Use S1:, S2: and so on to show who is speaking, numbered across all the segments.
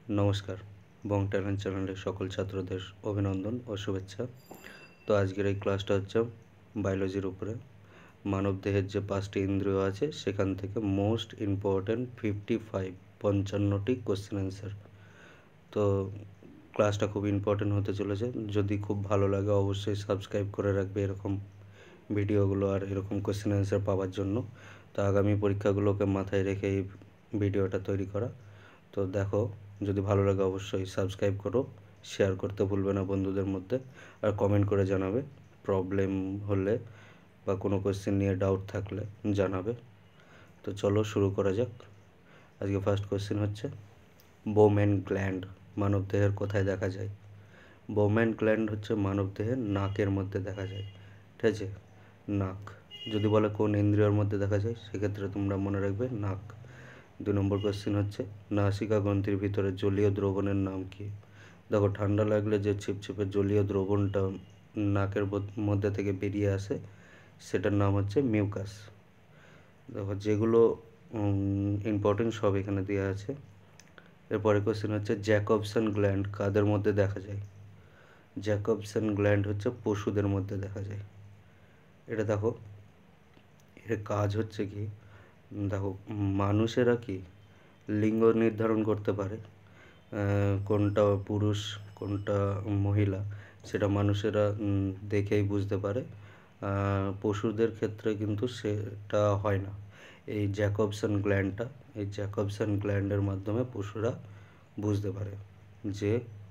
S1: নমস্কার, বং ট্যালেন্ট চ্যানেলের সকল ছাত্রদের অভিনন্দন ও শুভেচ্ছা। তো আজকের এই ক্লাসটা হচ্ছে বায়োলজির উপরে। মানবদেহের যে 5টি ইন্দ্রিয় আছে সেখান থেকে মোস্ট ইম্পর্ট্যান্ট 55টি কোশ্চেন অ্যান্সার। তো ক্লাসটা খুব ইম্পর্ট্যান্ট হতে চলেছে। যদি খুব ভালো লাগে অবশ্যই সাবস্ক্রাইব করে রাখবে এরকম ভিডিওগুলো আর এরকম কোশ্চেন অ্যান্সার পাওয়ার জন্য। তো আগামী পরীক্ষাগুলোকে মাথায় রেখে এই ভিডিওটা তৈরি করা। তো দেখো, যদি ভালো লাগে অবশ্যই সাবস্ক্রাইব করো, শেয়ার করতে ভুলবে না বন্ধুদের মধ্যে, আর কমেন্ট করে জানাবে প্রবলেম হলে বা কোনো কোশ্চেন নিয়ে ডাউট থাকলে জানাবে। তো চলো শুরু করা যাক। আজকে ফার্স্ট কোশ্চেন হচ্ছে বোম্যান গ্ল্যান্ড মানবদেহের কোথায় দেখা যায়? বোম্যান গ্ল্যান্ড হচ্ছে মানবদেহের নাকের মধ্যে দেখা যায়, ঠিক আছে? নাক। যদি বলে কোন ইন্দ্রিয়র মধ্যে দেখা যায়, সেক্ষেত্রে তোমরা মনে রাখবে নাক। 2 নম্বর কোশ্চেন হচ্ছে নাসিকা গ্রন্থির ভিতরে জলীয় দ্রবণের নাম কি? দেখো, ঠান্ডা লাগলে যে ছিপছিপে জলীয় দ্রবণটা নাকের মধ্যে থেকে বেরিয়ে আসে সেটার নাম হচ্ছে মিউকাস। দেখো, যেগুলো ইম্পর্টেন্ট সব এখানে দেওয়া আছে। এরপরে কোশ্চেন হচ্ছে জ্যাকবসন গ্ল্যান্ড কাদের মধ্যে দেখা যায়? জ্যাকবসন গ্ল্যান্ড হচ্ছে পশুদের মধ্যে দেখা যায়। এটা দেখো, এর কাজ হচ্ছে কি, দেখো মানুষেরা কি লিঙ্গ নির্ধারণ করতে পারে, কোনটা পুরুষ কোনটা মহিলা সেটা মানুষেরা দেখেই বুঝতে পারে। পশুদের ক্ষেত্রে কিন্তু সেটা হয় না। এই জ্যাকবসন গ্ল্যান্ডের মাধ্যমে পশুরা বুঝতে পারে যে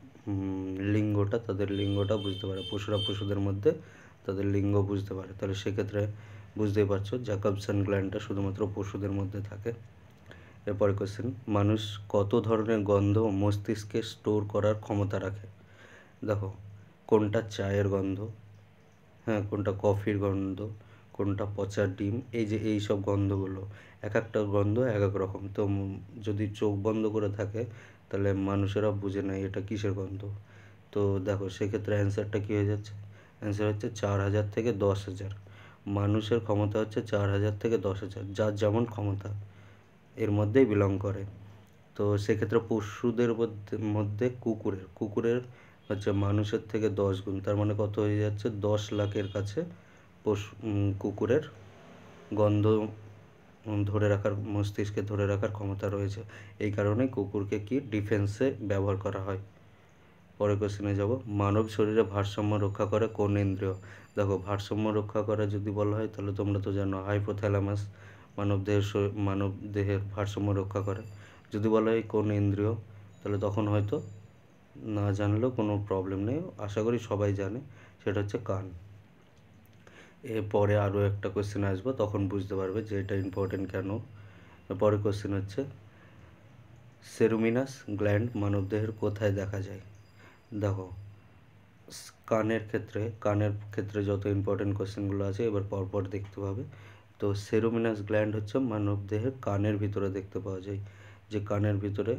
S1: তাদের লিঙ্গটা বুঝতে পারে। পশুরা পশুদের মধ্যে তাদের লিঙ্গ বুঝতে পারে। তাহলে সেক্ষেত্রে বুঝতেই পারছো জ্যাকবসন গ্ল্যান্ডটা শুধুমাত্র পশুদের মধ্যে থাকে। এরপরে কোশ্চেন, মানুষ কত ধরনের গন্ধ মস্তিষ্কে স্টোর করার ক্ষমতা রাখে? দেখো, কোনটা চায়ের গন্ধ, কোনটা কফির গন্ধ, কোনটা পচা ডিম, এই সব গন্ধগুলো, এক একটা গন্ধ এক এক রকম। তো যদি চোখ বন্ধ করে থাকে তাহলে মানুষেরা বুঝে নেয় এটা কিসের গন্ধ। তো দেখো, সেক্ষেত্রে অ্যান্সারটা কী হয়ে যাচ্ছে? অ্যান্সার হচ্ছে 4000 থেকে 10,000। মানুষের ক্ষমতা হচ্ছে 4000 থেকে 10,000, যার যেমন ক্ষমতা এর মধ্যেই বিলং করে। তো সেক্ষেত্রে পশুদের মধ্যে কুকুরের হচ্ছে মানুষের থেকে 10 গুণ, তার মানে কত হয়ে যাচ্ছে? 10 লাখের কাছে কুকুরের গন্ধ মস্তিষ্কে ধরে রাখার ক্ষমতা রয়েছে। এই কারণেই কুকুরকে কি ডিফেন্সে ব্যবহার করা হয়। পরের কোশ্চেনে যাব, মানব শরীরে ভারসাম্য রক্ষা করে কোন ইন্দ্রিয়? দেখো, ভারসাম্য রক্ষা করা যদি বলা হয় তাহলে তোমরা তো জানো হাইপোথ্যালামাস মানব দেহের ভারসাম্য রক্ষা করে। যদি বলা হয় কোন ইন্দ্রিয়, তাহলে তখন হয়তো না জানলেও কোনো প্রবলেম নেই, আশা করি সবাই জানে, সেটা হচ্ছে কান। এরপরে আরও একটা কোশ্চেন আসবো, তখন বুঝতে পারবে যে এটা ইম্পর্টেন্ট কেন। পরের কোশ্চেন হচ্ছে সেরুমিনাস গ্ল্যান্ড মানবদেহের কোথায় দেখা যায়? দেখো, কানের ক্ষেত্রে যত ইম্পর্টেন্ট কোশ্চেনগুলো আছে এবার পরপর দেখতে পাবে। তো সেরুমিনাস গ্ল্যান্ড হচ্ছে মানবদেহের কানের ভিতরে দেখতে পাওয়া যায়। যে কানের ভিতরে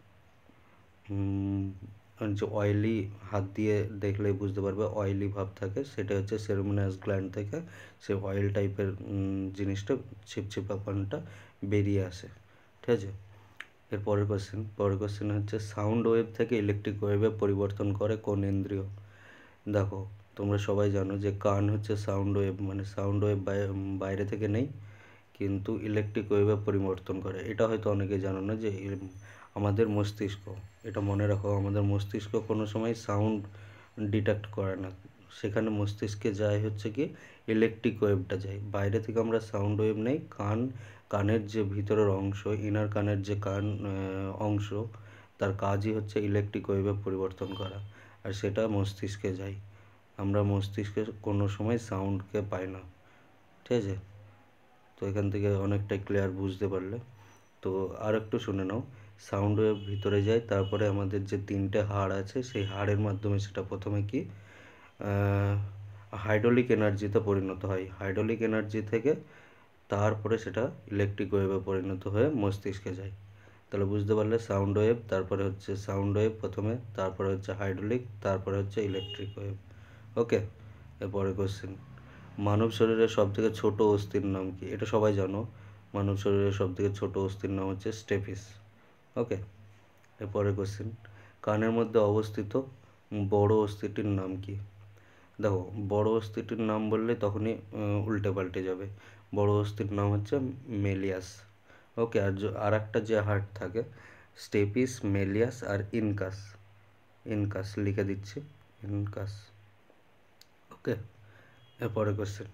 S1: যে অয়েলি, হাত দিয়ে দেখলেই বুঝতে পারবে অয়েলি ভাব থাকে, সেটা হচ্ছে সেরুমিনাস গ্ল্যান্ড থেকে সে অয়েল টাইপের জিনিসটা, ছিপছিপাপনটা বেরিয়ে আসে, ঠিক আছে? পরের কোশ্চেন হচ্ছে সাউন্ড ওয়েভ থেকে ইলেকট্রিক ওয়েভে পরিবর্তন করে কোন ইন্দ্রিয়? দেখো, তোমরা সবাই জানো যে কান হচ্ছে সাউন্ড ওয়েভ, মানে সাউন্ড ওয়েভ বাইরে থেকে নেই, কিন্তু ইলেকট্রিক ওয়েভে পরিবর্তন করে। এটা হয়তো অনেকে জানো না যে আমাদের মস্তিষ্ক, এটা মনে রাখো, আমাদের মস্তিষ্ক কোনো সময় সাউন্ড ডিটেক্ট করে না। সেখানে মস্তিষ্কে যায় হচ্ছে কি ইলেকট্রিক ওয়েভটা যায়, বাইরে থেকে আমরা সাউন্ড ওয়েভ নেই। কানের যে ভিতরের অংশ, ইনার কানের যে অংশ, তার কাজই হচ্ছে ইলেকট্রিক ওয়েভে পরিবর্তন করা, আর সেটা মস্তিষ্কে যায়। আমরা মস্তিষ্কে কোনো সময় সাউন্ডকে পাই না, ঠিক আছে? তো এখান থেকে অনেকটাই ক্লিয়ার বুঝতে পারলে। তো আর একটু শুনে নাও, সাউন্ড ওয়েভ ভিতরে যায়, তারপরে আমাদের যে 3টে হাড় আছে সেই হাড়ের মাধ্যমে সেটা প্রথমে কি হাইড্রোলিক এনার্জিতে পরিণত হয়। হাইড্রোলিক এনার্জি থেকে তারপরে সেটা ইলেকট্রিক ওয়েভে পরিণত হয়ে মস্তিষ্কে যায়। তাহলে বুঝতে পারলে সাউন্ড ওয়েভ, তারপরে হচ্ছে সাউন্ড ওয়েভ প্রথমে, তারপরে হচ্ছে হাইড্রোলিক, তারপরে হচ্ছে ইলেকট্রিক ওয়েভ। ওকে, এরপরে কোশ্চেন, মানব শরীরের সবথেকে ছোট অস্থির নাম কি? এটা সবাই জানো, মানব শরীরের সবথেকে ছোট অস্থির নাম হচ্ছে স্টেপিস। ওকে, এরপরে কোশ্চেন, কানের মধ্যে অবস্থিত বড় অস্থিটির নাম কি? দেখো, বড় অস্থিটির নাম বললে তখনই উল্টে পাল্টে যাবে। বড় অস্থির নাম হচ্ছে মেলিয়াস। ওকে, আর একটা যে হার্ট থাকে, স্টেপিস, মেলিয়াস আর ইনকাস। ইনকাস লিখে দিচ্ছি, ইনকাস। ওকে, এরপরে কোশ্চেন,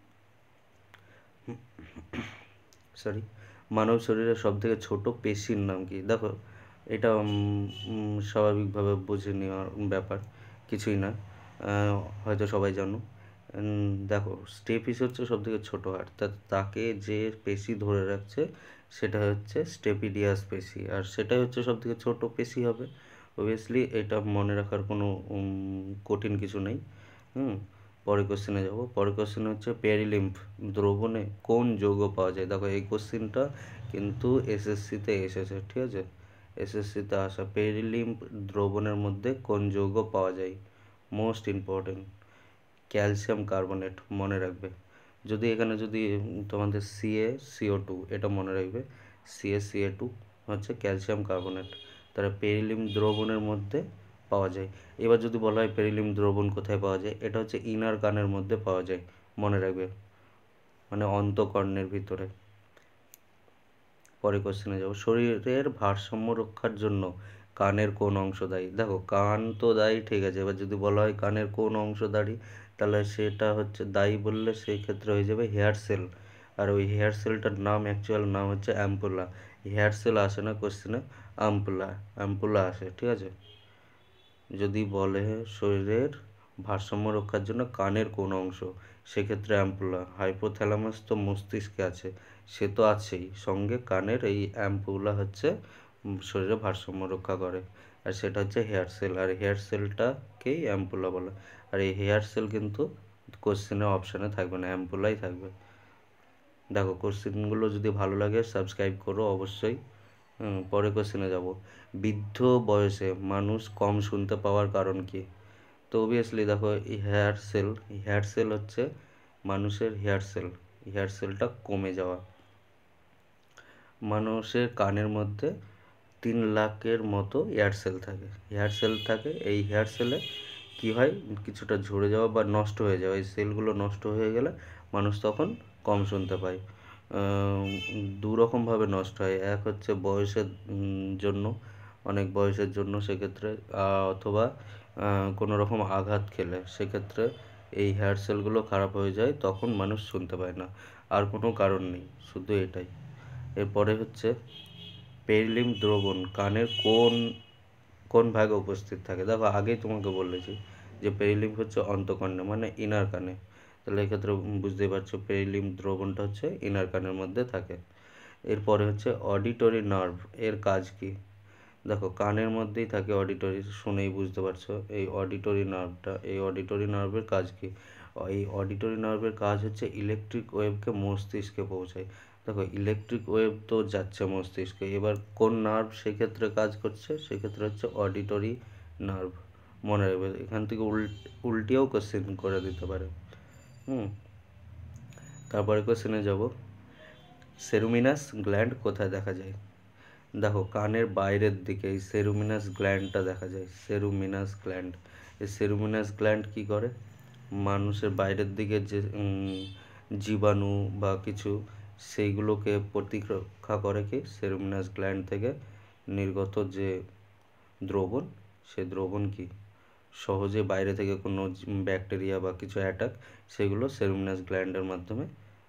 S1: সরি, মানব শরীরের সবথেকে ছোট পেশির নাম কি? দেখো, এটা স্বাভাবিকভাবে বুঝে নেওয়ার ব্যাপার, কিছুই না, হয়তো সবাই জানো। দেখো, স্টেপিস হচ্ছে সবথেকে ছোট হাড়, তাকে যে পেশি ধরে রাখছে সেটা হচ্ছে স্টেপিডিয়াস পেশি, আর সেটাই হচ্ছে সবথেকে ছোট পেশি হবে। অবভিয়াসলি এটা মনে রাখার কোনো কঠিন কিছু নেই। পরের কোশ্চেনে যাব। পরের কোশ্চেন হচ্ছে পেরিলিম্ফ দ্রবণে কোন যৌগ পাওয়া যায়? দেখো, এই কোশ্চেনটা কিন্তু এসএসসিতে এসেছে, ঠিক আছে? এসএসসিতে আসা, পেরিলিম্ফ দ্রবণের মধ্যে কোন যৌগ পাওয়া যায়? মোস্ট ইম্পর্টেন্ট, ক্যালসিয়াম কার্বনেট, মনে রাখবে। যদি এখানে যদি তোমাদের CaCO2, এটা মনে রাখবে, CaCO2 হচ্ছে ক্যালসিয়াম কার্বনেট, তারা পেরিলিম দ্রবণের মধ্যে পাওয়া যায়। এবার যদি বলা হয় পেরিলিম দ্রবণ কোথায় পাওয়া যায়, এটা হচ্ছে ইনার কানের মধ্যে পাওয়া যায়, মনে রাখবে, মানে অন্তঃকর্ণের ভিতরে। পরে কোশ্চেনে যাব, শরীরের ভারসাম্য রক্ষার জন্য কানের কোন অংশ দায়ী? দেখো, কান তো দায়ী, ঠিক আছে, এবার যদি বলা হয় কানের কোন অংশ দায়ী, তাহলে সেটা হচ্ছে দায়ী বললে সেই ক্ষেত্রে হয়ে যাবে হেয়ার সেল। আর ওই হেয়ার সেলটার নাম, অ্যাকচুয়াল নাম হচ্ছে অ্যাম্পুলা। হেয়ার সেল আসে না কোশ্চেনে, অ্যাম্পুলা, অ্যাম্পুলা আসে, ঠিক আছে? যদি বলে শরীরের ভারসাম্য রক্ষার জন্য কানের কোন অংশ, সেক্ষেত্রে অ্যাম্পুলা। হাইপোথ্যালামাস তো মস্তিষ্কে আছে, সে তো আছেই, সঙ্গে কানের এই অ্যাম্পুলা হচ্ছে শরীরে ভারসাম্য রক্ষা করে, আর সেটা হচ্ছে হেয়ার সেল, আর হেয়ার সেলটাকেই অ্যাম্পুলা বলে। আর এই হেয়ার সেল কিন্তু কোশ্চেনের অপশানে থাকবে না, অ্যাম্পুলাই থাকবে। দেখো, কোশ্চেনগুলো যদি ভালো লাগে সাবস্ক্রাইব করো অবশ্যই। পরে কোশ্চেনে যাব, বৃদ্ধ বয়সে মানুষ কম শুনতে পাওয়ার কারণ কি? তো অবভিয়াসলি দেখো, এই হেয়ার সেল হচ্ছে মানুষের হেয়ার সেলটা কমে যাওয়া। মানুষের কানের মধ্যে 3 লাখের মতো হেয়ার সেল থাকে। এই হেয়ার সেলে কী হয়, কিছুটা ঝরে যাওয়া বা নষ্ট হয়ে যাওয়া, এই সেলগুলো নষ্ট হয়ে গেলে মানুষ তখন কম শুনতে পায়। দুরকমভাবে নষ্ট হয়, এক হচ্ছে বয়সের জন্য, অনেক বয়সের জন্য সেক্ষেত্রে, অথবা কোনো রকম আঘাত খেলে সেক্ষেত্রে এই হেয়ার সেলগুলো খারাপ হয়ে যায়, তখন মানুষ শুনতে পায় না। আর কোনো কারণ নেই, শুধু এটাই। এরপরে হচ্ছে পেরিলিম দ্রবণ কানের কোন কোন ভাগে উপস্থিত থাকে? দেখো, আগেই তোমাকে বলেছি যে পেরিলিম হচ্ছে অন্তঃকর্ণে, মানে ইনার কানে, তাহলে এক্ষেত্রে বুঝতেই পারছো পেরিলিম দ্রবণটা হচ্ছে ইনার কানের মধ্যে থাকে। এরপরে হচ্ছে অডিটরি নার্ভ, এর কাজ কি? দেখো, কানের মধ্যেই থাকে অডিটরি, শুনেই বুঝতে পারছো। এই অডিটরি নার্ভের কাজ কি? এই অডিটরি নার্ভের কাজ হচ্ছে ইলেকট্রিক ওয়েভকে মস্তিষ্কে পৌঁছায়। দেখো, ইলেকট্রিক ওয়েভ তো যাচ্ছে মস্তিষ্কে, এবার কোন নার্ভ সেক্ষেত্রে কাজ করছে? সেক্ষেত্রে হচ্ছে অডিটরি নার্ভ, মনে রাখবে। এখান থেকে উল্টিয়েও কোশ্চেন করে দিতে পারে। তারপরে কোশ্চেনে যাব, সেরুমিনাস গ্ল্যান্ড কোথায় দেখা যায়? দেখো, কানের বাইরের দিকে এই সেরুমিনাস গ্ল্যান্ডটা দেখা যায়, সেরুমিনাস গ্ল্যান্ড। এই সেরুমিনাস গ্ল্যান্ড কী করে? মানুষের বাইরের দিকে যে জীবাণু বা কিছু, সেইগুলোকে প্রতিরক্ষা করে কি? সেরুমিনাস গ্ল্যান্ড থেকে নির্গত যে দ্রবণ, সে দ্রবণ কি সহজে বাইরে থেকে কোনো ব্যাকটেরিয়া বা কিছু অ্যাটাক, সেগুলো সেরুমিনাস গ্ল্যান্ডের মাধ্যমে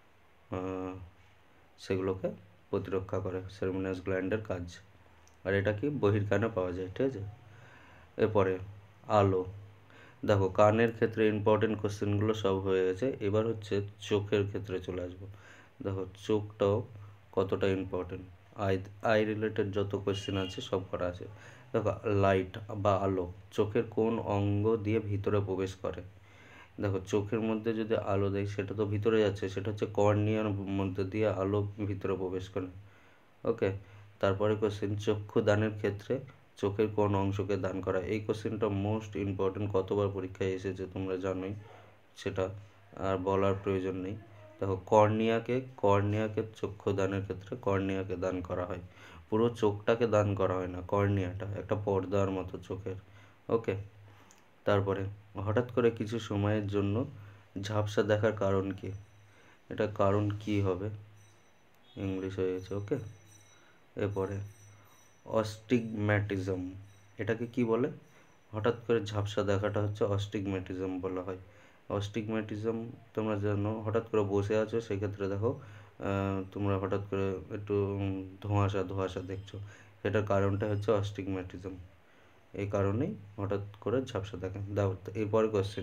S1: সেগুলোকে প্রতিরক্ষা করে, সেরুমিনাস গ্ল্যান্ডের কাজ। আর এটা কি বহির্কানে পাওয়া যায়, ঠিক আছে? এরপরে আলো। দেখো, কানের ক্ষেত্রে ইম্পর্টেন্ট কোশ্চেনগুলো সব হয়ে গেছে, এবার হচ্ছে চোখের ক্ষেত্রে চলে আসবো। দেখো, চোখটাও কতটা ইম্পর্টেন্ট, আই রিলেটেড যত কোশ্চেন আছে সব করা আছে। দেখো, লাইট বা আলো চোখের কোন অঙ্গ দিয়ে ভিতরে প্রবেশ করে? দেখো, চোখের মধ্যে যদি আলো দেয় সেটা তো ভিতরে যাচ্ছে, সেটা হচ্ছে কর্নিয়ার মধ্যে দিয়ে আলো ভিতরে প্রবেশ করে। ওকে, তারপরে কোশ্চেন, চক্ষু দানের ক্ষেত্রে চোখের কোন অংশকে দান করা? এই কোশ্চেনটা মোস্ট ইম্পর্টেন্ট, কতবার পরীক্ষায় এসেছে তোমরা জানোই, সেটা আর বলার প্রয়োজন নেই। দেখো, কর্নিয়াকে চক্ষু দানের ক্ষেত্রে কর্নিয়াকে দান করা হয়। পুরো চোখটাকে দান করা হয় না, কর্নিয়াটা একটা পর্দার মতো চোখের। ওকে, তারপরে হঠাৎ করে কিছু সময়ের জন্য ঝাপসা দেখার কারণ কি? এটা কারণ কি হবে? ইংলিশ হয়ে গেছে। ওকে, এরপরে অস্টিগম্যাটিজম, এটাকে কি বলে? হঠাৎ করে ঝাপসা দেখাটা হচ্ছে অস্টিগম্যাটিজম বলা হয়। অস্টিগম্যাটিজম তোমরা জানো, হঠাৎ করে বসে আছো, সেক্ষেত্রে দেখো তোমরা হঠাৎ করে একটু ধোঁয়াশা ধোঁয়াশা দেখছো, সেটার কারণটা হচ্ছে অস্টিগম্যাটিজম। এই কারণেই হঠাৎ করে ঝাপসা দেখা। দাও এরপরে কোশ্চেন,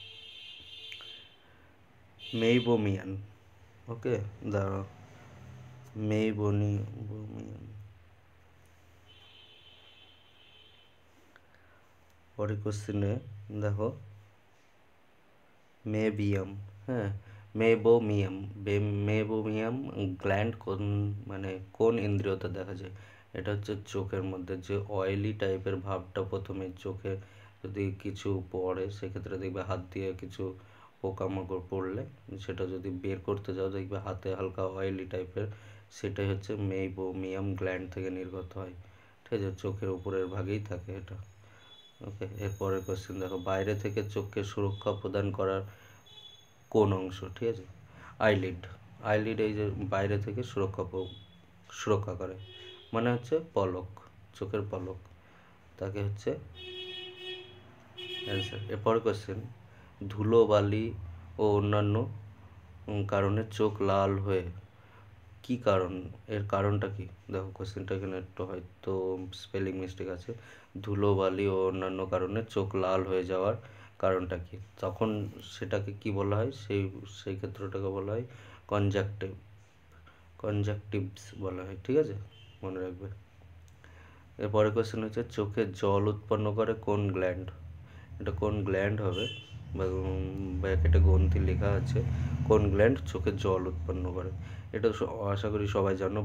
S1: মেইবোমিয়ান। ওকে, দাঁড়াও, মেইবোমিয়ান। পরের কোশ্চেনে দেখো, মেবিয়াম। হ্যাঁ, মেবোমিয়াম। মেবোমিয়াম গ্ল্যান্ড কোন, মানে কোন ইন্দ্রিয়তে দেখা যায়? এটা হচ্ছে চোখের মধ্যে যে অয়েলি টাইপের ভাবটা প্রথমে চোখে যদি কিছু পড়ে, সেক্ষেত্রে দেখবে হাত দিয়ে কিছু পোকামাকড় পড়লে সেটা যদি বের করতে যাও দেখবে হাতে হালকা অয়েলি টাইপের, সেটাই হচ্ছে মেইবোমিয়াম গ্ল্যান্ড থেকে নির্গত হয়। ঠিক আছে, চোখের উপরের ভাগেই থাকে এটা। ওকে, এরপরের কোশ্চেন দেখো, বাইরে থেকে চোখকে সুরক্ষা প্রদান করার কোন অংশ? ঠিক আছে, আইলিড। আইলিড এই যে বাইরে থেকে সুরক্ষা করে, মানে হচ্ছে পলক, চোখের পলক, তাকে হচ্ছে অ্যান্সার। এরপরের কোশ্চেন, ধুলো বালি ও অন্যান্য কারণে চোখ লাল হয়ে, কি কারণ? এর কারণটা কি? দেখো কোশ্চেনটা এখানে একটু হয়তো স্পেলিং মিস্টেক আছে। ধুলো বালি ও অন্যান্য কারণে চোখ লাল হয়ে যাওয়ার কারণটা কি? তখন সেটাকে কি বলা হয়? সেই ক্ষেত্রটাকে বলা হয় কনজাকটিভস বলা হয়। ঠিক আছে, মনে রাখবে। এরপরে কোশ্চেন হচ্ছে, চোখে জল উৎপন্ন করে কোন গ্ল্যান্ড? এটা কোন গ্ল্যান্ড হবে? ব্র্যাকেটে গ্রন্থি লেখা আছে, কোন গ্ল্যান্ড চোখে জল উৎপন্ন করে? এটা আশা করি সবাই জানো,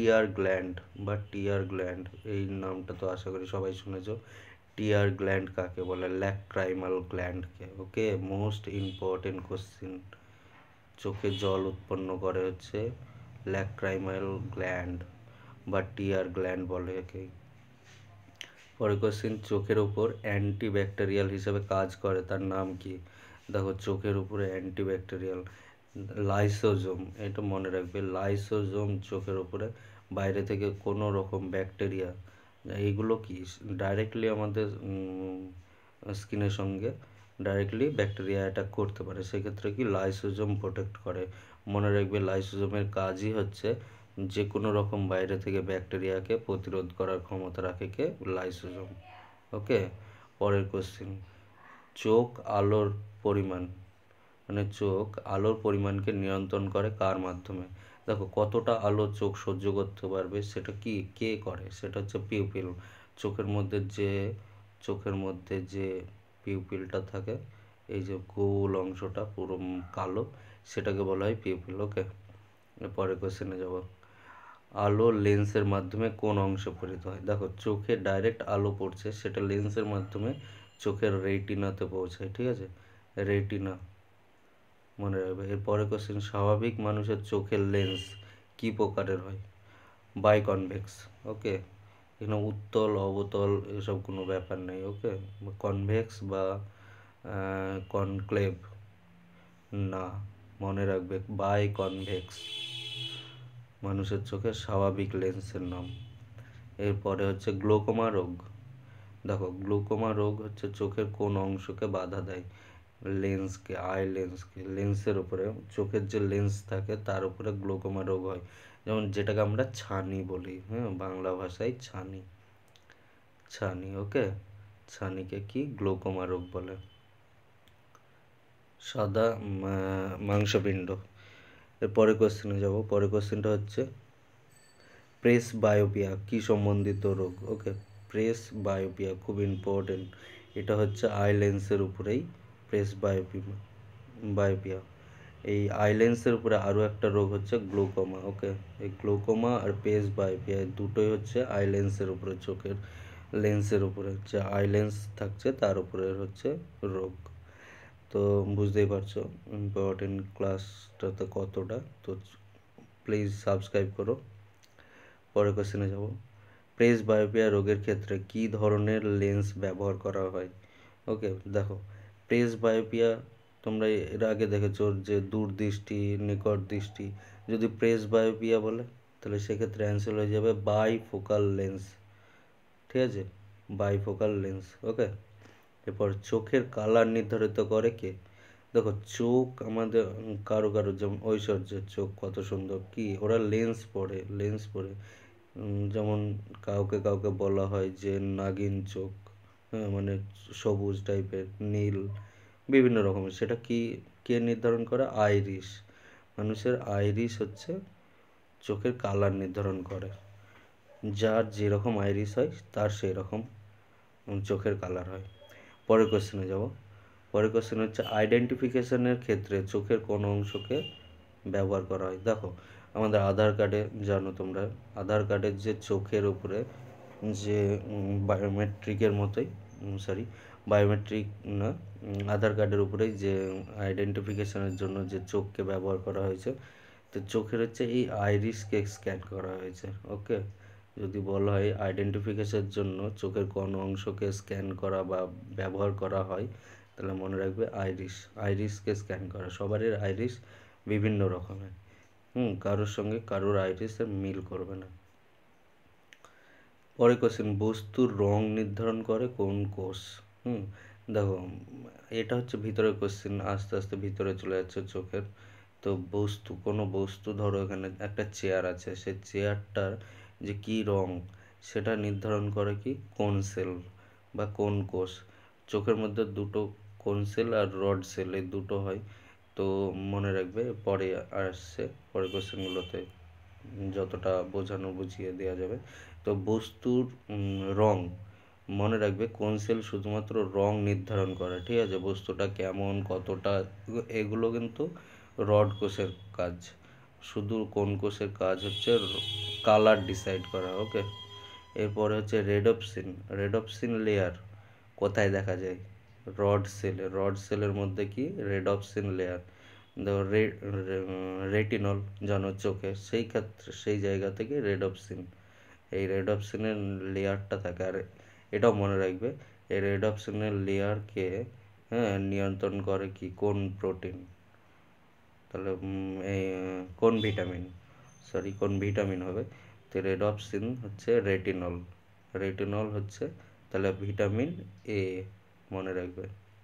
S1: টিয়ার গ্ল্যান্ড এই নামটা তো আশা করি সবাই শুনেছো। টিয়ার গ্ল্যান্ড কাকে বলে? ল্যাক্রাইমাল গ্ল্যান্ডকে। Okay, most important question. চোখে জল উৎপন্ন করে হচ্ছে ল্যাক্রাইমাল গ্ল্যান্ড বা টিয়ার গ্ল্যান্ড বলে একে। পরের কোশ্চেন, চোখের ওপর অ্যান্টিব্যাকটেরিয়াল হিসেবে কাজ করে, তার নাম কি? দেখো চোখের উপরে অ্যান্টিব্যাকটেরিয়াল, লাইসোজোম, এটা মনে রাখবে। লাইসোজোম চোখের উপরে বাইরে থেকে কোনো রকম ব্যাকটেরিয়া, এইগুলো কি ডাইরেক্টলি আমাদের স্কিনের সঙ্গে ডাইরেক্টলি ব্যাকটেরিয়া অ্যাটাক করতে পারে, সেক্ষেত্রে কি লাইসোজোম প্রোটেক্ট করে। মনে রাখবে লাইসোজোমের কাজই হচ্ছে যে কোনো রকম বাইরে থেকে ব্যাকটেরিয়াকে প্রতিরোধ করার ক্ষমতা রাখে কে? লাইসোজোম। ওকে, পরের কোশ্চেন, চোখ আলোর পরিমাণ, মানে চোখ আলোর পরিমাণকে নিয়ন্ত্রণ করে কার মাধ্যমে? দেখো কতটা আলো চোখ সহ্য করতে পারবে সেটা কে করে? সেটা হচ্ছে পিউপিল। চোখের মধ্যে যে পিউপিলটা থাকে, এই যে গোল অংশটা পুরো কালো, সেটাকে বলা হয় পিউপিল। ওকে, পরের কোশ্চেনে যাব, আলো লেন্সের মাধ্যমে কোন অংশে পতিত হয়? দেখো চোখে ডাইরেক্ট আলো পড়ছে, সেটা লেন্সের মাধ্যমে চোখের রেটিনাতে পৌঁছায়। ঠিক আছে, রেটিনা মনে রাখবে। এরপরে কোশ্চেন, স্বাভাবিক মানুষের চোখের লেন্স কি প্রকারের হয়? বাইকনভেক্স। ওকে, এখানে উত্তল অবতল এসব কোনো ব্যাপার নেই। ওকে, কনভেক্স বা কনক্লেভ না, মনে রাখবে বাইকনভেক্স মানুষের চোখের স্বাভাবিক লেন্সের নাম। এরপরে হচ্ছে গ্লোকোমা রোগ। দেখো গ্লোকোমা রোগ হচ্ছে চোখের কোন অংশকে বাধা দেয়? লেন্সের উপরে, চোখের যে লেন্স থাকে তার উপরে গ্লোকোমা রোগ হয়, যেমন যেটাকে আমরা ছানি বলি। হ্যাঁ, বাংলা ভাষায় ছানি। ওকে, ছানিকে কি গ্লোকোমা রোগ বলে। সাদা মাংসপিণ্ড। এর পরের কোশ্চেনে যাব। পরের কোশ্চেনটা হচ্ছে, প্রেস বায়োপিয়া কি সম্বন্ধিত রোগ? ওকে, প্রেস বায়োপিয়া খুব ইম্পর্টেন্ট, এটা হচ্ছে আই লেন্সের উপরেই প্রেস বায়োপিয়া। এই আই লেন্সের উপরে আরও একটা রোগ হচ্ছে গ্লোকোমা। ওকে, এই গ্লোকোমা আর প্রেস বায়োপিয়া দুটোই হচ্ছে আই লেন্সের উপরে, চোখের লেন্সের উপরে যে আই লেন্স থাকছে তার উপরে হচ্ছে রোগ। তো বুঝতেই পারছো ইম্পর্টেন্ট ক্লাসটাতে কতটা। তো প্লিজ সাবস্ক্রাইব করো। পরের কোশ্চেনে যাব। প্রেসবায়োপিয়া রোগের ক্ষেত্রে কী ধরনের লেন্স ব্যবহার করা হয়? ওকে, দেখো প্রেসবায়োপিয়া তোমরা এর আগে দেখেছো যে দূরদৃষ্টি, নিকট দৃষ্টি। যদি প্রেসবায়োপিয়া বলে তাহলে সেক্ষেত্রে অ্যান্সার হয়ে যাবে বাইফোকাল লেন্স। ঠিক আছে, বাইফোকাল লেন্স। ওকে, এরপর চোখের কালার নির্ধারিত করে কে? দেখো চোখ আমাদের কারো কারো যেমন ঐশ্বর্যের চোখ কত সুন্দর, কি ওরা লেন্স পরে যেমন কাউকে কাউকে বলা হয় যে নাগিন চোখ, হ্যাঁ, মানে সবুজ টাইপের, নীল, বিভিন্ন রকমের। সেটা কি কে নির্ধারণ করে? আইরিশ। মানুষের আইরিশ হচ্ছে চোখের কালার নির্ধারণ করে। যার যেরকম আইরিশ হয় তার সেই রকম চোখের কালার হয়। পরের কোশ্চেনে যাব। পরের কোশ্চেন হচ্ছে আইডেন্টিফিকেশনের ক্ষেত্রে চোখের কোন অংশকে ব্যবহার করা হয়? দেখো আমাদের আধার কার্ডে জানো তোমরা, আধার কার্ডের যে চোখের উপরে যে বায়োমেট্রিকের মতোই, বায়োমেট্রিক না, আধার কার্ডের উপরেই যে আইডেন্টিফিকেশনের জন্য যে চোখকে ব্যবহার করা হয়েছে, তো চোখের হচ্ছে এই আইরিসকে স্ক্যান করা হয়েছে। ওকে, যদি বলা হয় আইডেন্টিফিকেশনের জন্য চোখের কোন অংশকে স্ক্যান করা বা ব্যবহার করা হয়, তাহলে মনে রাখবে আইরিসকে স্ক্যান করা। সবারই আইরিস বিভিন্ন রকমের, কারোর সঙ্গে কারোর আইরিসের মিল করবে না। পরে কোশ্চেন, বস্তুর রং নির্ধারণ করে কোন কোষ? দেখো এটা হচ্ছে ভিতরের কোশ্চেন, আস্তে আস্তে ভিতরে চলে যাচ্ছে চোখের। তো কোনো বস্তু ধরো এখানে একটা চেয়ার আছে, সেই চেয়ারটার যে কি রং সেটা নির্ধারণ করে কি? কোন সেল বা কোন কোষ। চোখের মধ্যে দুটো কোন সেল আর রড সেল, এই দুটো হয়। তো মনে রাখবে, পরে আসছে পরের কোশ্চেনগুলোতে যতটা বোঝানো বুঝিয়ে দেওয়া যাবে। তো বস্তুর রং মনে রাখবে কোন সেল শুধুমাত্র রং নির্ধারণ করে, ঠিক আছে? বস্তুটা কেমন, কতটা, এগুলো কিন্তু রড কোষের কাজ। শুধু কোন কোষের কাজ হচ্ছে কালার ডিসাইড করা। ওকে, এরপরে হচ্ছে রেডপসিন লেয়ার কোথায় দেখা যায়? রড সেলের মধ্যে কি রেডপসিন লেয়ার। দেখো রেটিনল জানো চোখে, সেই ক্ষেত্রে সেই জায়গা থেকে এই রেডপসিনের লেয়ারটা থাকে। আর এটাও মনে রাখবে, এই রেডপসিনের লেয়ারকে নিয়ন্ত্রণ করে কি? কোন প্রোটিন? তাহলে কোন ভিটামিন হবে? তো রেডপসিন হচ্ছে রেটিনল হচ্ছে তাহলে ভিটামিন এ, মনে রাখবে।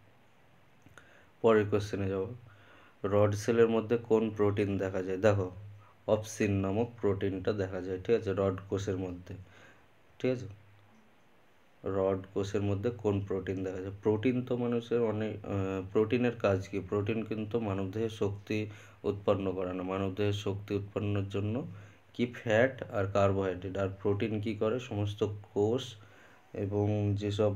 S1: পরের কোশ্চেনে যাব। রড সেলের মধ্যে কোন প্রোটিন দেখা যায়? দেখো অপসিন নামক প্রোটিনটা দেখা যায়, ঠিক আছে, রড কোষের মধ্যে। ঠিক আছে, রড কোষের মধ্যে কোন প্রোটিন দেখা যায়? প্রোটিন তো মানুষের অনেক, প্রোটিনের কাজ কি? প্রোটিন কিন্তু মানবদেহে শক্তি উৎপন্ন করে না। মানবদেহের শক্তি উৎপন্নের জন্য কি ফ্যাট আর কার্বোহাইড্রেট। আর প্রোটিন কি করে? সমস্ত কোষ এবং যেসব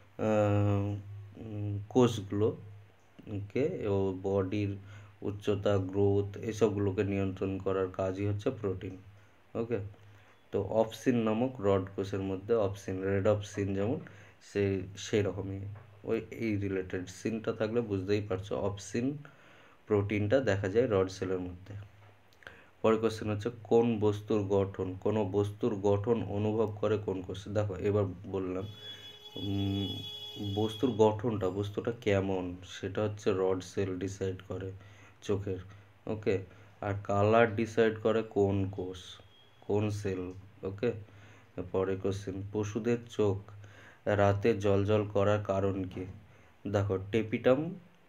S1: কোষগুলোকে ও বডির উচ্চতা, গ্রোথ, এসবগুলোকে নিয়ন্ত্রণ করার কাজই হচ্ছে প্রোটিন। ওকে, তো অপসিন নামক রড কোষের মধ্যে রেডপসিন যেমন সেই রকমই এই রিলেটেড সিনটা থাকলে বুঝতেই পারছো, অপসিন প্রোটিনটা দেখা যায় রড সেলের মধ্যে। পরের কোশ্চেন হচ্ছে কোনো বস্তুর গঠন অনুভব করে কোন কোষ? দেখো এবার বললাম বস্তুটা কেমন সেটা হচ্ছে রড সেল ডিসাইড করে চোখের। ওকে, আর কালার ডিসাইড করে কোন কোষ, কোন সেল। ওকে, পরে কোশ্চেন, পশুদের চোখ রাতে জ্বলজ্বল করার কারণ কি? দেখো টেপিটাম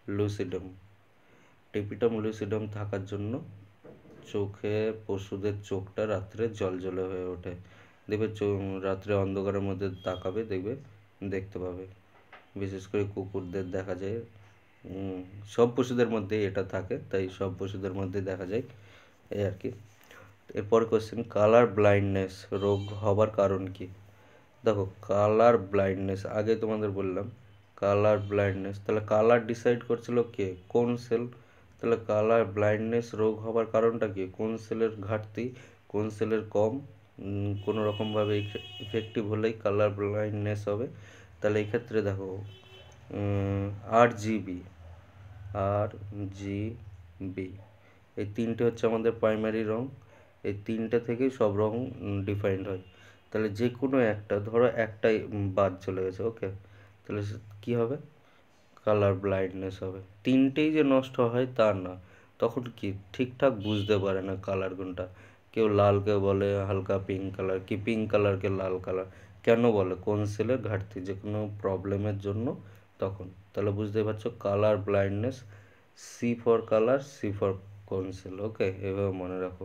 S1: লুসিডাম থাকার জন্য পশুদের চোখটা রাত্রে জ্বলজ্বলে হয়ে ওঠে। দেখবে রাত্রে অন্ধকারের মধ্যে তাকাবে, দেখতে পাবে। বিশেষ করে কুকুরদের দেখা যায়, সব পশুদের মধ্যে এটা থাকে, তাই সব পশুদের মধ্যে দেখা যায়, এই আর কি। এরপর কোশ্চেন, কালার ব্লাইন্ডনেস রোগ হবার কারণ কি? দেখো কালার ব্লাইন্ডনেস আগে তোমাদের বললাম, তাহলে কালার ডিসাইড করছিল কে? কোন সেল। তাহলে কালার ব্লাইন্ডনেস রোগ হবার কারণটা কি? কোন সেলের ঘাটতি, কোন সেলের কম, কোনো রকমভাবে ইফেক্টিভ হলেই কালার ব্লাইন্ডনেস হবে। তাহলে এই ক্ষেত্রে দেখো RGB এই তিনটে হচ্ছে আমাদের প্রাইমারি রং। এই তিনটে থেকেই সব রং ডিফাইন্ড হয়। তাহলে যে কোনো একটা, ধরো একটাই বাদ চলে গেছে, ওকে, তাহলে কী হবে? কালার ব্লাইন্ডনেস হবে। তিনটেই যে নষ্ট হয় তা না, তখন কি ঠিকঠাক বুঝতে পারে না কালার কোনটা। কেউ লালকে বলে হালকা পিঙ্ক কালার, কি পিঙ্ক কালারকে লাল কালার কেন বলে? কোন সেলের ঘাটতি, যে কোনো প্রবলেমের জন্য তখন। তাহলে বুঝতে পারছো colour blindness, C for colour, C for cone cell, okay, এভাবে মনে রাখো।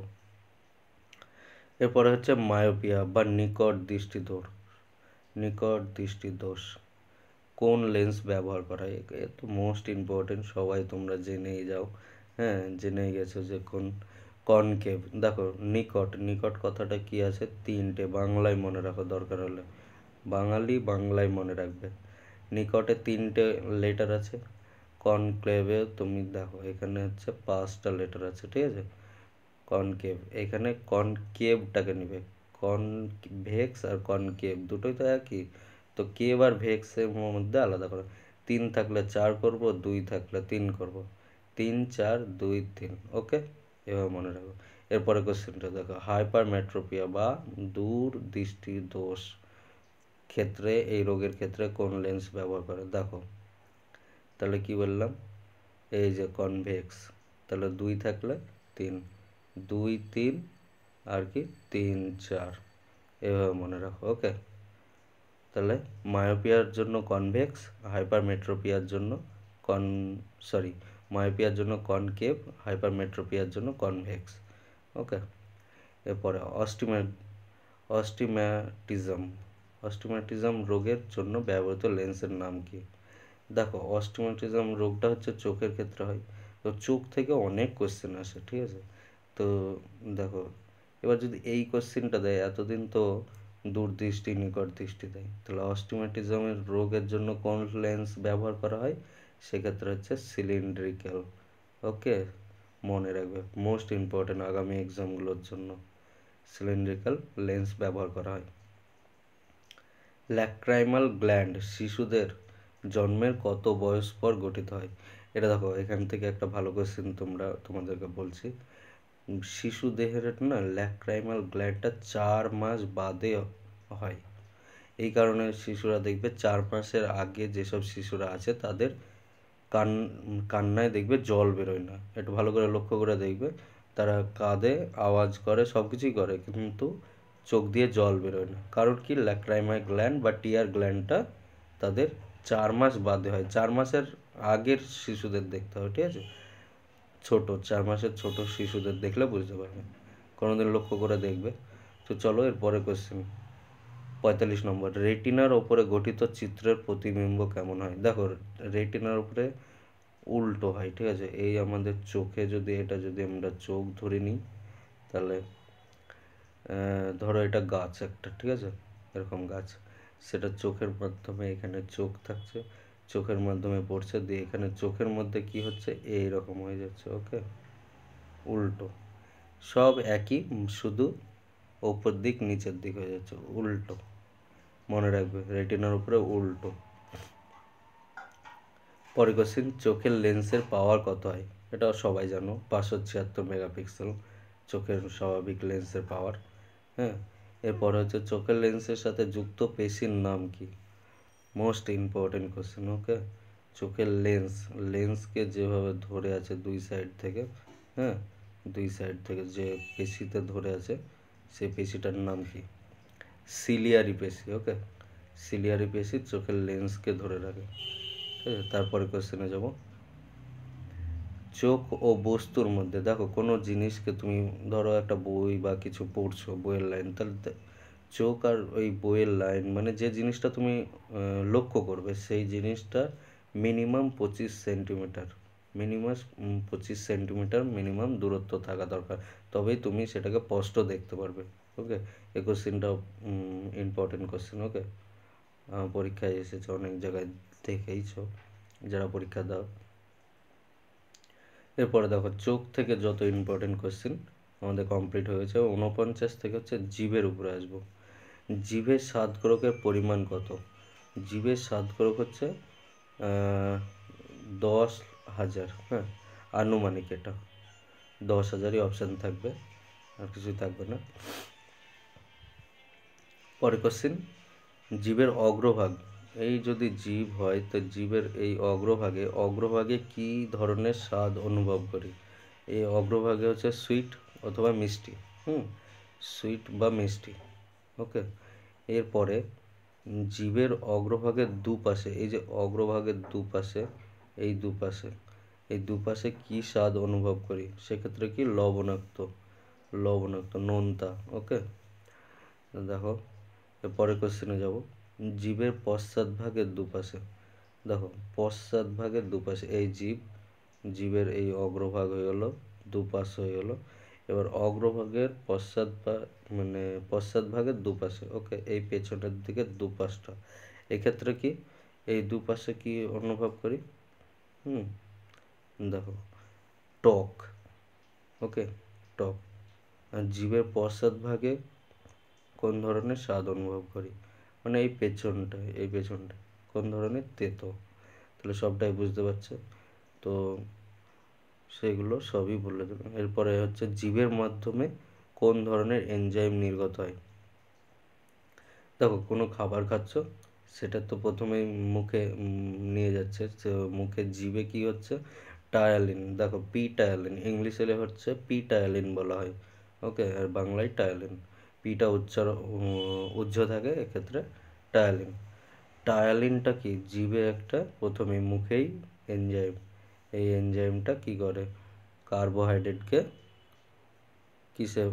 S1: এরপরে হচ্ছে মায়োপিয়া বা নিকট দৃষ্টি দোষ। নিকট দৃষ্টি দোষ কোন লেন্স ব্যবহার করা হয়? এ তো মোস্ট ইম্পর্টেন্ট, সবাই তোমরা জেনেই যাও, হ্যাঁ, জেনেই গেছো যে কোন কনকেভ। দেখো নিকট, নিকট কথাটা কি আছে, তিনটে, বাংলায় মনে রাখো দরকার হলে, বাংলায় মনে রাখবে। নিকটে তিনটে লেটার আছে, কনক্লেভে তুমি দেখো এখানে হচ্ছে 5টা লেটার আছে, ঠিক আছে। কনকেভ, এখানে কনকেভটাকে নিবে, কনভেক্স আর কনকেভ দুটোই তো একই, তো কেভ আর ভেক্সের মধ্যে আলাদা করো। 3 থাকলে 4 করব, 2 থাকলে 3 করব, 3 4 2 3, ওকে, এভাবে মনে রাখো। এরপরে কোশ্চেনটা দেখো, হাইপারমেট্রোপিয়া বা দূর দৃষ্টি দোষ ক্ষেত্রে, এই রোগের ক্ষেত্রে কোন লেন্স ব্যবহার করে? দেখো তাহলে কি বললাম, এই যে কনভেক্স, তাহলে 2 থাকলে 3, 2 3 আর কি 3 4, এভাবে মনে রাখো, ওকে। তাহলে মায়োপিয়ার জন্য কনভেক্স, হাইপারমেট্রোপিয়ার জন্য কন সরি মায়োপিয়ার জন্য কনকেভ, হাইপারমেট্রোপিয়ার জন্য কনভেক্স, ওকে। এরপরে অস্টিম্যাটিজম, অস্টিম্যাটিজম রোগের জন্য ব্যবহৃত লেন্সের নাম কি? দেখো অস্টিম্যাটিজম রোগটা হচ্ছে চোখের ক্ষেত্রে হয়, তো চোখ থেকে অনেক কোশ্চেন আসে, ঠিক আছে। তো দেখো এবার যদি এই কোশ্চেনটা দেয়, এতদিন তো দূরদৃষ্টি নিকট দৃষ্টি দেয়, তাহলে অস্টিম্যাটিজমের রোগের জন্য কোন লেন্স ব্যবহার করা হয়? সেক্ষেত্রে হচ্ছে সিলিন্ড্রিক্যাল, ওকে, মনে রাখবে, মোস্ট ইম্পর্টেন্ট আগামী এক্সামগুলোর জন্য সিলিন্ড্রিক্যাল লেন্স ব্যবহার করা হয়। ল্যাক্রাইমাল গ্ল্যান্ড শিশুদের জন্মের কত বয়স পর গঠিত হয়? এটা দেখো এখান থেকে একটা ভালো কোশ্চেন তোমাদেরকে বলছি। শিশু দেহের না ল্যাক্রাইমাল গ্ল্যান্ডটা 4 মাস বাদে হয়। এই কারণে শিশুরা দেখবে 4 মাসের আগে যেসব শিশুরা আছে তাদের কান্নায় দেখবে জল বেরোয় না, একটু ভালো করে লক্ষ্য করে দেখবে, তারা কাঁদে, আওয়াজ করে, সব কিছুই করে, কিন্তু চোখ দিয়ে জল বেরোয় না। কারণ কি, ল্যাক্রাইমাল গ্ল্যান্ড বা টিয়ার গ্ল্যান্ডটা তাদের 4 মাস বাদে হয়, 4 মাসের আগের শিশুদের দেখতে হয়, ঠিক আছে। 4 মাসের ছোট শিশুদের দেখলে বুঝতে পারবে, কোনোদিন লক্ষ্য করে দেখবে। তো চলো এরপরে কোশ্চেন 45 নম্বর, রেটিনার ওপরে গঠিত চিত্রের প্রতিবিম্ব কেমন হয়? দেখো রেটিনার উপরে উল্টো হয়, ঠিক আছে। এই আমাদের চোখে যদি এটা যদি আমরা চোখ ধরে নিই, তাহলে ধরো এটা গাছ একটা, ঠিক আছে, এরকম গাছ, সেটা চোখের মাধ্যমে এখানে চোখ থাকছে, চোখের মাধ্যমে পড়ছে, দিয়ে এখানে চোখের মধ্যে কি হচ্ছে, এই রকম হয়ে যাচ্ছে, ওকে, উল্টো, সব একই, শুধু ওপর দিক নিচের দিক হয়ে যাচ্ছে, উল্টো, মনে রাখবে রেটিনার উপরে উল্টো। পরে কোশ্চেন, চোখের লেন্সের পাওয়ার কত হয়? এটা সবাই জানো, 576 মেগাপিক্সেল চোখের স্বাভাবিক লেন্সের পাওয়ার, হ্যাঁ। এরপর হচ্ছে চোখের লেন্সের সাথে যুক্ত পেশির নাম কি? Most important question, okay. চোখের লেন্সকে যেভাবে ধরে আছে দুই সাইড থেকে, হ্যাঁ, দুই সাইড থেকে যে পেশিতে ধরে আছে, সেই পেশিটার নাম কি? সিলিয়ারি পেশি, ওকে, সিলিয়ারি পেশি চোখের লেন্সকে ধরে রাখে, ঠিক আছে। তারপরে কোশ্চেনে যাব, চোখ ও বস্তুর মধ্যে, দেখো কোনো জিনিসকে তুমি ধরো একটা বই বা কিছু পড়ছো, বইয়ের লাইন, তাহলে চোখ আর ওই বইয়ের লাইন মানে যে জিনিসটা তুমি লক্ষ্য করবে, সেই জিনিসটা minimum 25 centimetre, minimum 25 centimetre minimum দূরত্ব থাকা দরকার, তবেই তুমি সেটাকে স্পষ্ট দেখতে পারবে, ওকে। এই কোশ্চেনটাও ইম্পর্টেন্ট কোশ্চেন, ওকে, পরীক্ষায় এসেছে, অনেক জায়গায় দেখেইছো যারা পরীক্ষা দাও। এরপরে দেখো চোখ থেকে যত ইম্পর্টেন্ট কোশ্চেন আমাদের কমপ্লিট হয়েছে, 49 থেকে হচ্ছে জীবের উপরে আসবো। জীবের স্বাদকোরকের পরিমাণ কত? জীবের স্বাদকোরক হচ্ছে 10,000, হ্যাঁ, আনুমানিক, এটা 10,000ই অপশান থাকবে, আর কিছুই থাকবে না। পরে কোশ্চেন, জীবের অগ্রভাগ, এই যদি জীব হয় তো জীবের এই অগ্রভাগে কি ধরনের স্বাদ অনুভব করি? এই অগ্রভাগে হচ্ছে সুইট অথবা মিষ্টি। সুইট বা মিষ্টি। ওকে। এরপরে জীবের অগ্রভাগের দুপাশে, এই যে অগ্রভাগের দুপাশে, এই দুপাশে কি স্বাদ অনুভব করি? সেক্ষেত্রে কি লবণাক্ত নোনতা। ওকে। দেখো পরের কোশ্চেনে যাব। জীবের পশ্চাৎভাগের দুপাশে, দেখো পশ্চাৎভাগের দুপাশে এই জীবের এই অগ্রভাগ হয়ে গেলো, দুপাশ হয়ে গেলো। এবার অগ্রভাগের পশ্চাৎভাগের দুপাশে, ওকে, এই পেছনের দিকে দুপাশটা, এক্ষেত্রে কি এই দুপাশে কি অনুভব করি? দেখো টক। ওকে, টক। আর জীবের পশ্চাৎভাগে কোন ধরনের স্বাদ অনুভব করি? মানে এই পেছনটা কোন ধরনের? তেতো। তাহলে সবটাই বুঝতে পারছো। তো সেগুলো সবই বলে দেবেন। এরপরে হচ্ছে জীবের মাধ্যমে কোন ধরনের এনজাইম নির্গত হয়? দেখো কোনো খাবার খাচ্ছ, সেটা তো প্রথমেই মুখে নিয়ে যাচ্ছে, তো মুখে জিভে কি হচ্ছে? টায়ালিন। দেখো পিটায়ালিন, ইংলিশে হচ্ছে পিটায়ালিন বলা হয়। ওকে, আর বাংলায় টায়ালিন। পিটা উজ্জ্ব থাকে, এক্ষেত্রে টায়ালিন। টায়ালিনটা কি? জিভে একটা প্রথমে মুখেই এনজাইম, এই এনজাইমটা কি করে? কার্বোহাইড্রেটকে কিসে?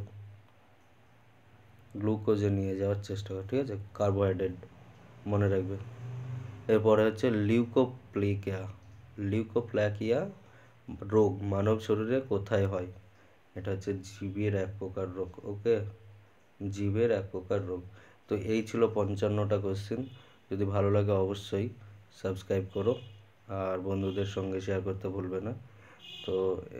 S1: গ্লুকোজে নিয়ে যাওয়ার চেষ্টা করে, ঠিক আছে, কার্বোহাইড্রেট মনে রাখবে। এরপরে হচ্ছে লিউকোপ্লাকিয়া রোগ মানব শরীরে কোথায় হয়? এটা হচ্ছে জীবের এক প্রকার রোগ। ওকে, জীবের এক প্রকার রোগ। তো এই ছিল 55টা কোশ্চেন। যদি ভালো লাগে অবশ্যই সাবস্ক্রাইব করো, আর বন্ধুদের সঙ্গে শেয়ার করতে ভুলবে না। তো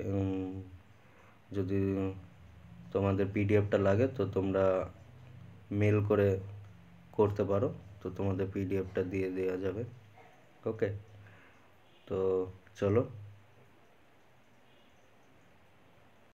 S1: যদি তোমাদের পিডিএফটা লাগে তো তোমরা মেল করে করতে পারো, তো তোমাদের পিডিএফটা দিয়ে দেওয়া যাবে। ওকে, তো চলো